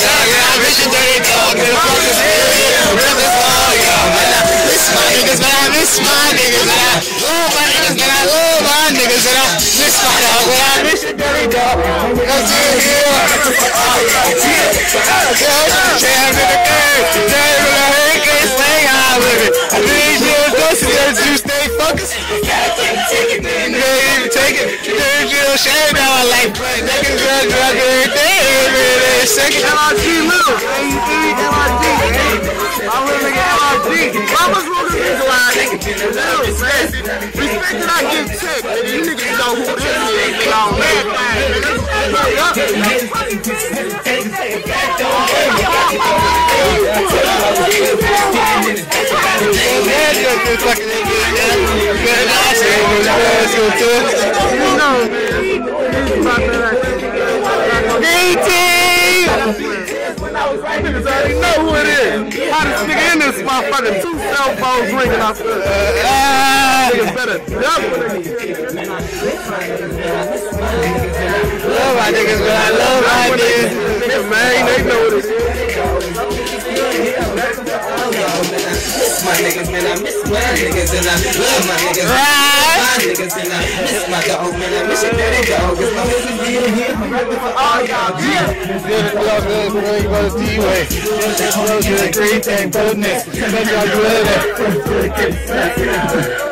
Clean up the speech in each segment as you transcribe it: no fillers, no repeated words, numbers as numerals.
I miss you, dirty dog. Miss my niggas, but I miss my niggas, and I love my niggas, but I love my niggas, and I miss my dog, but I miss you, dirty dog. Come to here. Damn, in the game. Damn, in the hurricane, stay high with it. I need you to go to the you stay focused. You can't even take it. You don't shame now my life, but niggas run drug everything. Second LRG little. LRG. I'm living in LRG. Mama's looking at this line. Respect that I give check, nigga. You niggas know who this is. Nigga, on niggas already know who it is. Hottest nigga in this motherfucker. 2 cell phones ringing off the niggas better double it. Love my niggas, but I love my niggas. Niggas, man, they know what it is. My niggas, man, I miss my niggas, and I love my niggas. My niggas, and I miss my dog, man, I miss your daddy dog. As long as we get here, I'm ready for all y'all. It's good to go to the T-Way. It's close to the great thing, goodness. That's how good it is.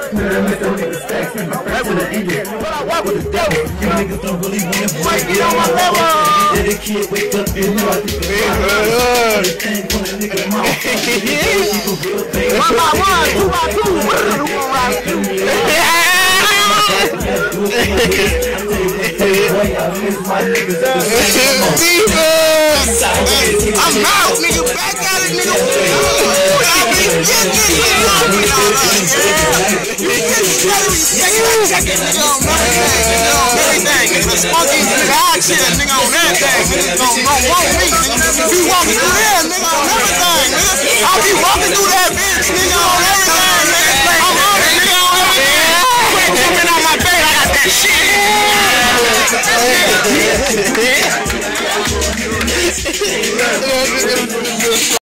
What with the devil? You niggas don't really want to fight. Get on my level. Did the kid wake up and know I think it's one nigga in my One by one, 2 by 2. What is the one right I'm out, nigga. Back at it, nigga. I'll be walking through that bitch, nigga, on everything, nigga. I'm on it, nigga, on everything. Quit jumping on my face, I got that shit.